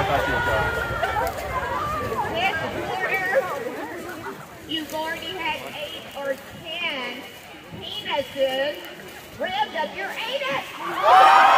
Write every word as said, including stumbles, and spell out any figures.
This quarter, you've already had eight or ten penises ribbed of your anus.